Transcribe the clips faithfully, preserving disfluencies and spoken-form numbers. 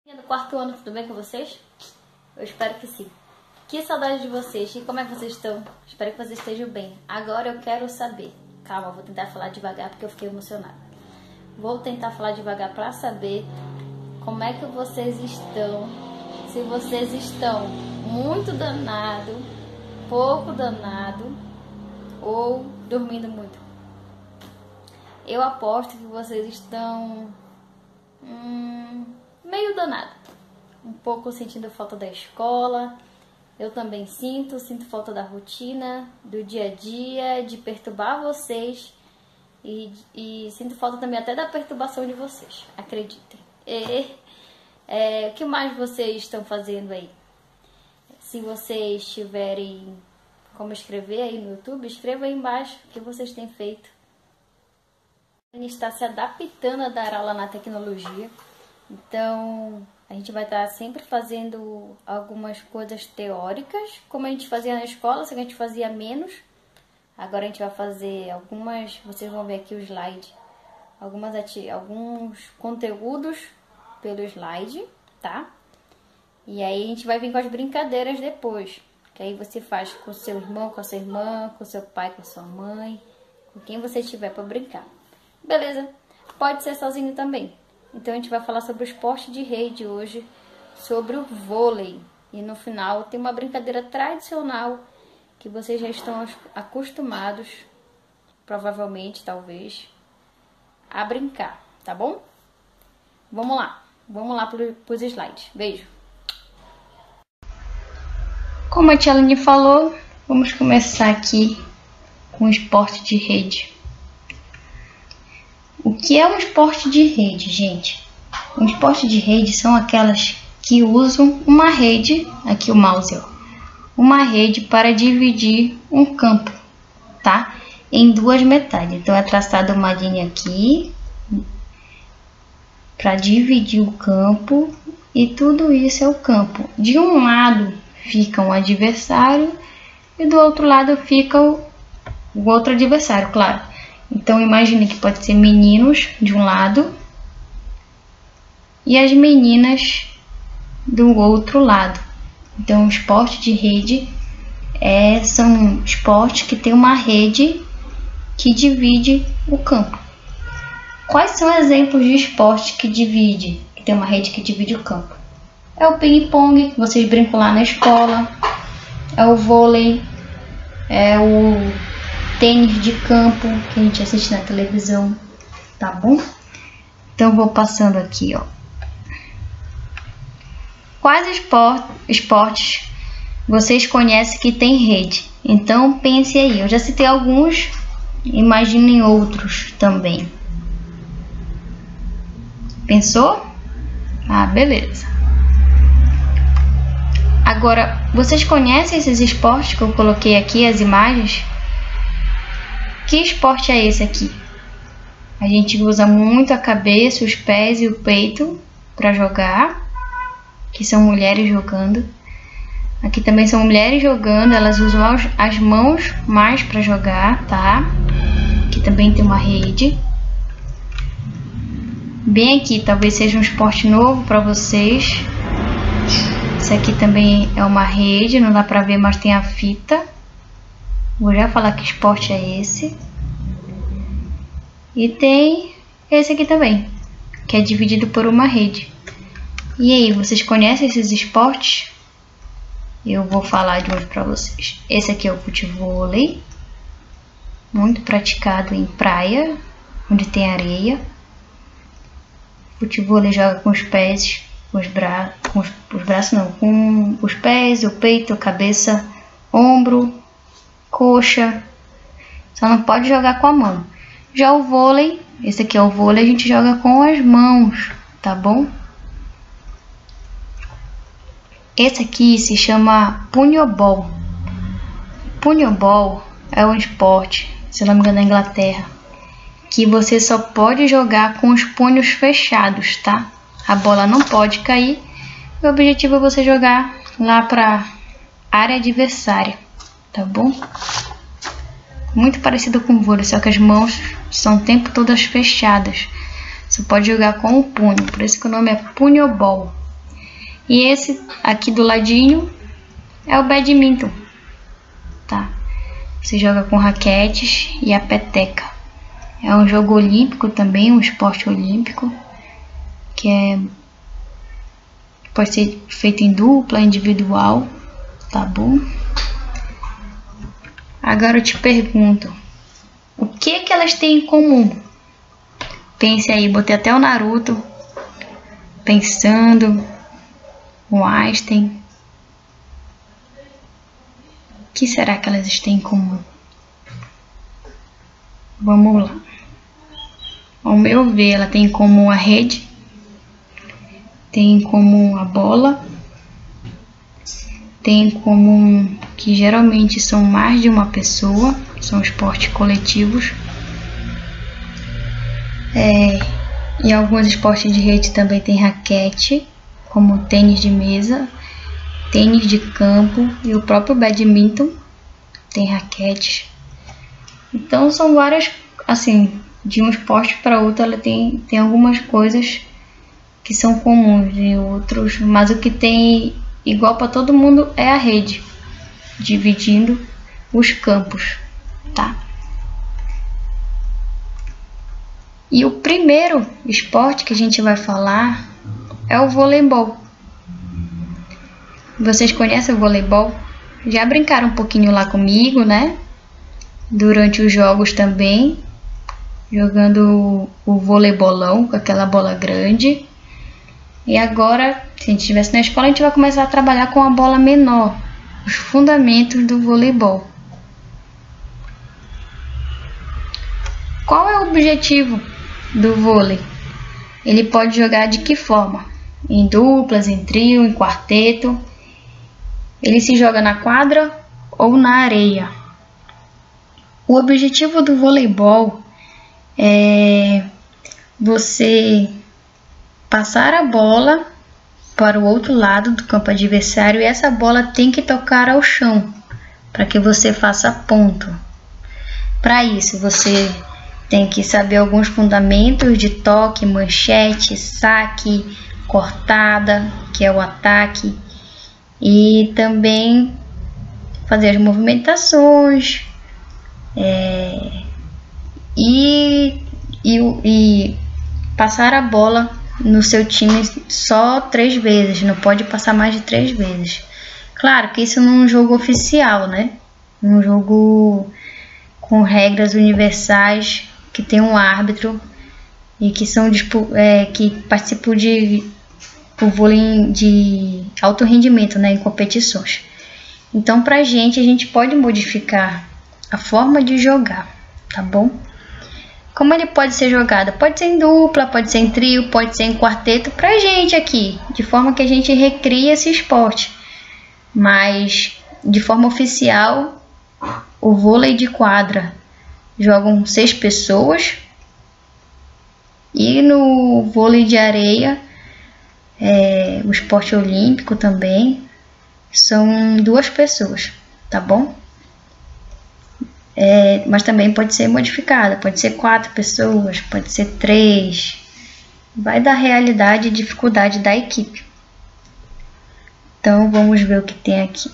Do quarto ano, tudo bem com vocês? Eu espero que sim. Que saudade de vocês. E como é que vocês estão? Espero que vocês estejam bem. Agora eu quero saber. Calma, vou tentar falar devagar porque eu fiquei emocionada. Vou tentar falar devagar para saber como é que vocês estão. Se vocês estão muito danado, pouco danado ou dormindo muito. Eu aposto que vocês estão hum, meio danado. Um pouco sentindo falta da escola. Eu também sinto, sinto falta da rotina, do dia a dia, de perturbar vocês. E, e sinto falta também até da perturbação de vocês, acreditem. E, é, o que mais vocês estão fazendo aí? Se vocês tiverem como escrever aí no YouTube, escreva aí embaixo o que vocês têm feito. A gente está se adaptando a dar aula na tecnologia. Então, a gente vai estar sempre fazendo algumas coisas teóricas, como a gente fazia na escola, só que a gente fazia menos. Agora a gente vai fazer algumas, vocês vão ver aqui o slide, algumas ati alguns conteúdos pelo slide, tá? E aí a gente vai vir com as brincadeiras depois, que aí você faz com seu irmão, com a sua irmã, com seu pai, com a sua mãe, com quem você tiver para brincar. Beleza? Pode ser sozinho também. Então a gente vai falar sobre o esporte de rede hoje, sobre o vôlei. E no final tem uma brincadeira tradicional que vocês já estão acostumados, provavelmente, talvez, a brincar, tá bom? Vamos lá, vamos lá para os slides. Beijo! Como a tia Aline falou, vamos começar aqui com o esporte de rede. O que é um esporte de rede, gente? Um esporte de rede são aquelas que usam uma rede, aqui o mouse, ó, uma rede para dividir um campo, tá? Em duas metades. Então é traçada uma linha aqui para dividir o campo e tudo isso é o campo. De um lado fica um adversário e do outro lado fica o, o outro adversário, claro. Então, imagine que pode ser meninos de um lado e as meninas do outro lado. Então, o esporte de rede é, são esportes que tem uma rede que divide o campo. Quais são exemplos de esporte que divide, que tem uma rede que divide o campo? É o ping-pong, que vocês brincam lá na escola. É o vôlei. É o tênis de campo, que a gente assiste na televisão, tá bom? Então, vou passando aqui, ó. Quais esport esportes vocês conhecem que tem rede? Então, pense aí. Eu já citei alguns, imaginem outros também. Pensou? Ah, beleza. Agora, vocês conhecem esses esportes que eu coloquei aqui, as imagens? Que esporte é esse aqui? A gente usa muito a cabeça, os pés e o peito para jogar, que são mulheres jogando. Aqui também são mulheres jogando, elas usam as mãos mais para jogar, tá? Aqui também tem uma rede. Bem aqui, talvez seja um esporte novo para vocês. Esse aqui também é uma rede, não dá para ver, mas tem a fita. Vou já falar que esporte é esse. E tem esse aqui também, que é dividido por uma rede. E aí, vocês conhecem esses esportes? Eu vou falar de hoje para vocês. Esse aqui é o futevôlei, muito praticado em praia, onde tem areia. Futevôlei joga com os pés, com os, bra com os, os braços não, com os pés, o peito, a cabeça, ombro, coxa, só não pode jogar com a mão. Já o vôlei, esse aqui é o vôlei, a gente joga com as mãos, tá bom? Esse aqui se chama punhobol. Punhobol é um esporte, se não me engano, na Inglaterra, que você só pode jogar com os punhos fechados, tá? A bola não pode cair. O objetivo é você jogar lá para área adversária. Tá bom? Muito parecido com o vôlei, só que as mãos são o tempo todas fechadas. Você pode jogar com o punho, por isso que o nome é punhobol. E esse aqui do ladinho é o badminton, tá? Você joga com raquetes e a peteca. É um jogo olímpico também, um esporte olímpico, que é pode ser feito em dupla, individual, tá bom? Agora eu te pergunto, o que que elas têm em comum? Pense aí, botei até o Naruto pensando, o Einstein. O que será que elas têm em comum? Vamos lá. Ao meu ver, ela tem em comum a rede, tem em comum a bola, tem em comum que geralmente são mais de uma pessoa, são esportes coletivos. É, em alguns esportes de rede também tem raquete, como tênis de mesa, tênis de campo e o próprio badminton tem raquetes. Então são várias, assim, de um esporte para outro ela tem, tem algumas coisas que são comuns e outros, mas o que tem igual para todo mundo é a rede, dividindo os campos, tá? E o primeiro esporte que a gente vai falar é o voleibol. Vocês conhecem o voleibol? Já brincaram um pouquinho lá comigo, né? Durante os jogos também, jogando o voleibolão com aquela bola grande. E agora, se a gente estivesse na escola, a gente vai começar a trabalhar com a bola menor, os fundamentos do voleibol. Qual é o objetivo do vôlei? Ele pode jogar de que forma? Em duplas, em trio, em quarteto. Ele se joga na quadra ou na areia. O objetivo do voleibol é você passar a bola para o outro lado do campo adversário e essa bola tem que tocar ao chão para que você faça ponto. Para isso, você tem que saber alguns fundamentos de toque, manchete, saque, cortada, que é o ataque, e também fazer as movimentações é, e, e, e passar a bola no seu time só três vezes, não pode passar mais de três vezes. Claro que isso num jogo oficial, né? Num jogo com regras universais, que tem um árbitro e que são é, que participam de o vôlei de alto rendimento, né, em competições. Então, pra gente, a gente pode modificar a forma de jogar, tá bom? Como ele pode ser jogado? Pode ser em dupla, pode ser em trio, pode ser em quarteto, pra gente aqui, de forma que a gente recria esse esporte. Mas, de forma oficial, o vôlei de quadra jogam seis pessoas e no vôlei de areia, é, o esporte olímpico também, são duas pessoas, tá bom? É, mas também pode ser modificada, pode ser quatro pessoas, pode ser três, vai da realidade e dificuldade da equipe. Então vamos ver o que tem aqui.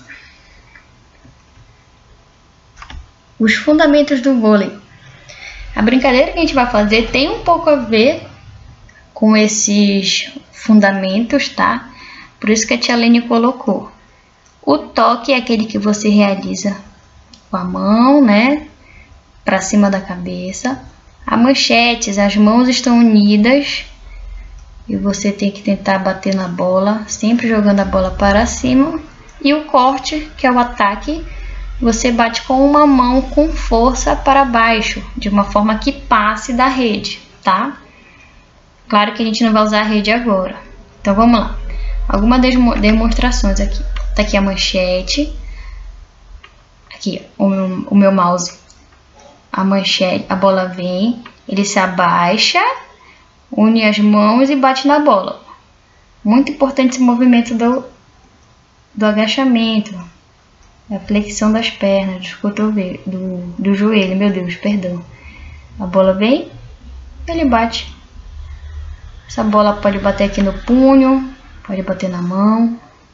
Os fundamentos do vôlei. A brincadeira que a gente vai fazer tem um pouco a ver com esses fundamentos, tá? Por isso que a tia Lene colocou. O toque é aquele que você realiza com a mão, né? Para cima da cabeça. A manchete, as mãos estão unidas e você tem que tentar bater na bola, sempre jogando a bola para cima. E o corte, que é o ataque, você bate com uma mão com força para baixo, de uma forma que passe da rede, tá? Claro que a gente não vai usar a rede agora. Então vamos lá. Algumas demonstrações aqui. Tá aqui a manchete. Aqui, o meu, o meu mouse. A manchete, a bola vem, ele se abaixa, une as mãos e bate na bola. Muito importante esse movimento do, do agachamento, a flexão das pernas, dos cotovelos, do, do joelho, meu Deus, perdão. A bola vem, ele bate. Essa bola pode bater aqui no punho, Pode bater na mão.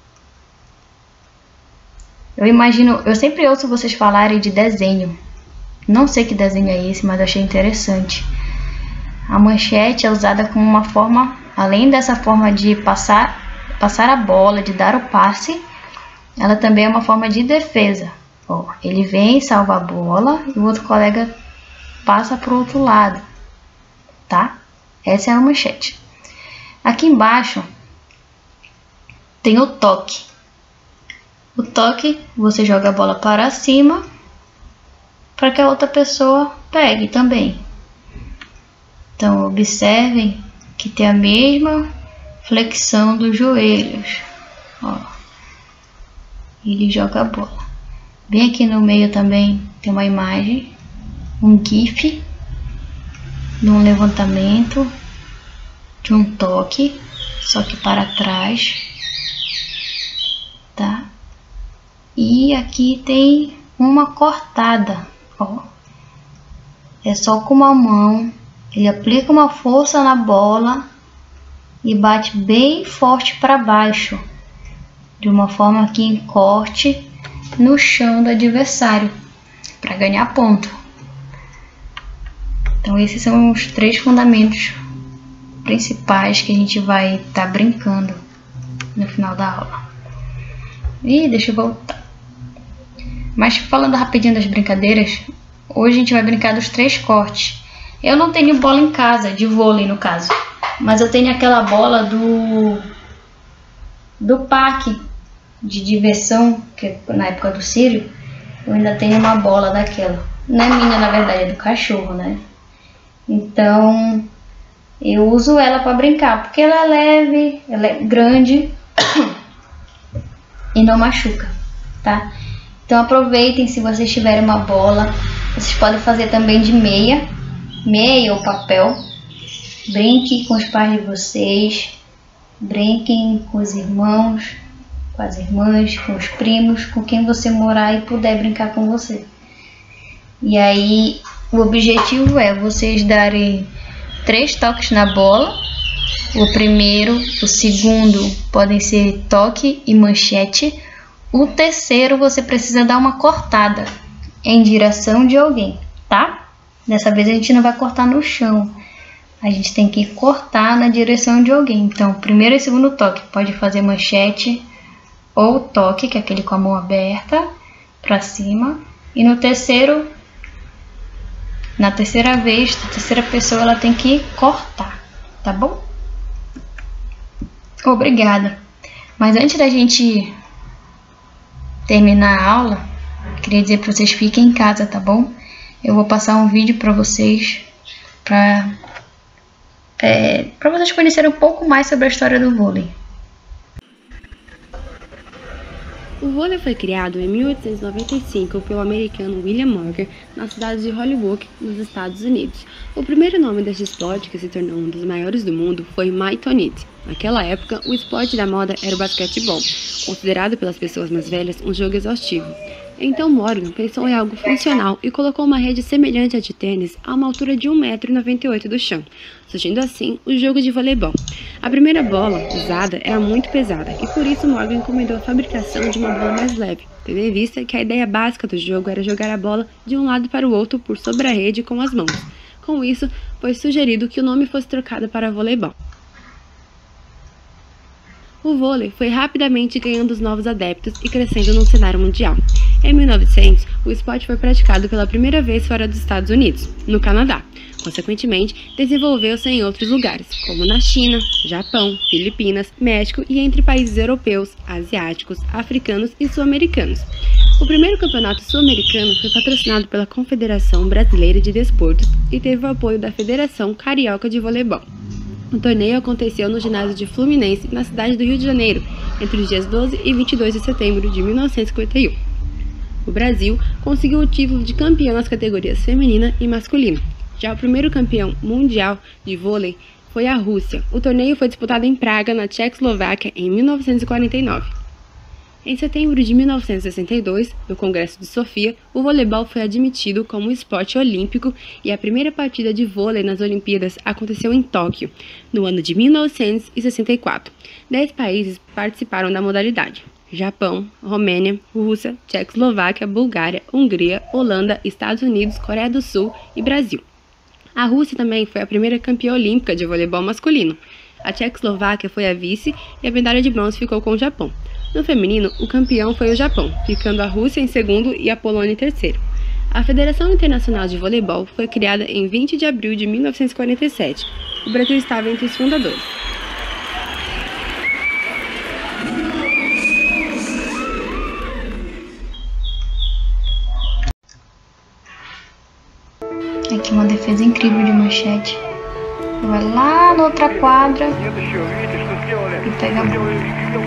Eu imagino, eu sempre ouço vocês falarem de desenho. Não sei que desenho é esse, mas achei interessante. A manchete é usada como uma forma, além dessa forma de passar, passar a bola, de dar o passe, ela também é uma forma de defesa. Ó, ele vem, salva a bola e o outro colega passa para o outro lado, tá? Essa é a manchete. Aqui embaixo tem o toque. O toque, você joga a bola para cima para que a outra pessoa pegue também. Então, observem que tem a mesma flexão dos joelhos. Ó, ele joga a bola. Bem aqui no meio também tem uma imagem, um gif de um levantamento, de um toque, só que para trás, tá? E aqui tem uma cortada, ó. É só com uma mão, ele aplica uma força na bola e bate bem forte para baixo, de uma forma que encorte no chão do adversário, para ganhar ponto. Então esses são os três fundamentos principais que a gente vai estar tá brincando no final da aula. E deixa eu voltar. Mas falando rapidinho das brincadeiras, hoje a gente vai brincar dos três cortes. Eu não tenho bola em casa, de vôlei no caso, mas eu tenho aquela bola do do parque de diversão, que na época do Círio, eu ainda tenho uma bola daquela. Não é minha, na verdade, é do cachorro, né? Então, eu uso ela para brincar, porque ela é leve, ela é grande e não machuca, tá? Então aproveitem, se vocês tiverem uma bola, vocês podem fazer também de meia, meia ou papel. Brinquem com os pais de vocês, brinquem com os irmãos, com as irmãs, com os primos, com quem você morar e puder brincar com você. E aí, o objetivo é vocês darem três toques na bola. O primeiro, o segundo podem ser toque e manchete. O terceiro, você precisa dar uma cortada em direção de alguém, tá? Dessa vez a gente não vai cortar no chão. A gente tem que cortar na direção de alguém. Então, primeiro e segundo toque, pode fazer manchete ou toque, que é aquele com a mão aberta para cima. E no terceiro, na terceira vez, a terceira pessoa, ela tem que cortar, tá bom? Obrigada. Mas antes da gente terminar a aula, queria dizer para vocês fiquem em casa, tá bom? Eu vou passar um vídeo para vocês, para é, para vocês conhecerem um pouco mais sobre a história do vôlei. O vôlei foi criado em mil oitocentos e noventa e cinco pelo americano William Morgan na cidade de Holyoke, nos Estados Unidos. O primeiro nome deste esporte, que se tornou um dos maiores do mundo, foi Maitonite. Naquela época, o esporte da moda era o basquetebol, considerado pelas pessoas mais velhas um jogo exaustivo. Então Morgan pensou em algo funcional e colocou uma rede semelhante à de tênis a uma altura de um metro e noventa e oito do chão, surgindo assim o jogo de voleibol. A primeira bola usada era muito pesada e por isso Morgan encomendou a fabricação de uma bola mais leve, tendo em vista que a ideia básica do jogo era jogar a bola de um lado para o outro por sobre a rede com as mãos. Com isso, foi sugerido que o nome fosse trocado para voleibol. O vôlei foi rapidamente ganhando os novos adeptos e crescendo no cenário mundial. Em mil e novecentos, o esporte foi praticado pela primeira vez fora dos Estados Unidos, no Canadá. Consequentemente, desenvolveu-se em outros lugares, como na China, Japão, Filipinas, México e entre países europeus, asiáticos, africanos e sul-americanos. O primeiro campeonato sul-americano foi patrocinado pela Confederação Brasileira de Desportos e teve o apoio da Federação Carioca de Voleibol. O torneio aconteceu no ginásio de Fluminense, na cidade do Rio de Janeiro, entre os dias doze e vinte e dois de setembro de mil novecentos e cinquenta e um. O Brasil conseguiu o título de campeão nas categorias feminina e masculina. Já o primeiro campeão mundial de vôlei foi a Rússia. O torneio foi disputado em Praga, na Tchecoslováquia, em mil novecentos e quarenta e nove. Em setembro de mil novecentos e sessenta e dois, no Congresso de Sofia, o voleibol foi admitido como esporte olímpico e a primeira partida de vôlei nas Olimpíadas aconteceu em Tóquio, no ano de mil novecentos e sessenta e quatro. Dez países participaram da modalidade: Japão, Romênia, Rússia, Tchecoslováquia, Bulgária, Hungria, Holanda, Estados Unidos, Coreia do Sul e Brasil. A Rússia também foi a primeira campeã olímpica de voleibol masculino. A Tchecoslováquia foi a vice e a medalha de bronze ficou com o Japão. No feminino, o campeão foi o Japão, ficando a Rússia em segundo e a Polônia em terceiro. A Federação Internacional de Voleibol foi criada em vinte de abril de mil novecentos e quarenta e sete. O Brasil estava entre os fundadores. Aqui uma defesa incrível de Manchete. Vai lá na outra quadra e pega a bola.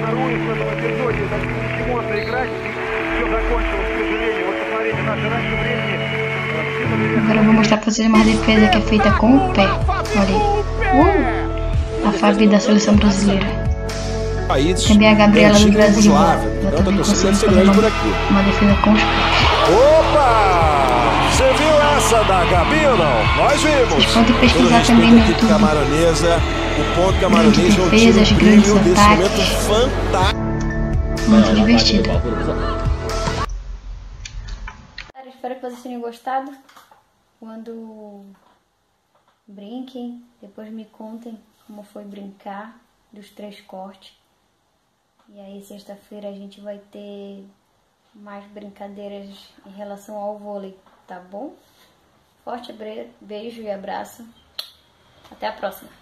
Agora eu vou mostrar pra vocês uma defesa que é feita com o pé. Olha aí. Uh! A Fabi da seleção brasileira. Também a Gabriela do Brasil. Ela também conseguiu fazer uma, uma defesa com os pés. Opa! Você viu essa da Gabi ou não? Nós vimos. Vocês podem pesquisar também no YouTube. Camaronesa, o ponto camaronês é um defesas, tiro grandes incrível desse ataques. momento fantástico. Muito divertido. Espero que vocês tenham gostado. Quando brinquem, depois me contem como foi brincar dos três cortes. E aí sexta-feira a gente vai ter mais brincadeiras em relação ao vôlei, tá bom? Forte beijo e abraço. Até a próxima.